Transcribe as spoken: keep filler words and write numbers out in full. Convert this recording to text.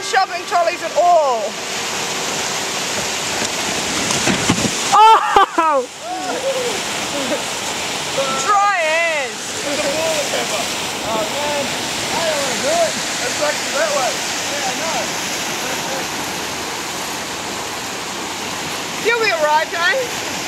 shopping trolleys at all. Oh! Dry as. There's a wall pepper. Oh man, I don't want to do it. It's actually that way. Yeah, I know. You'll be alright, James.